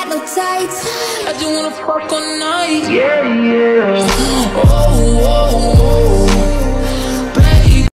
got no tights. I just wanna fuck all night. Yeah, yeah.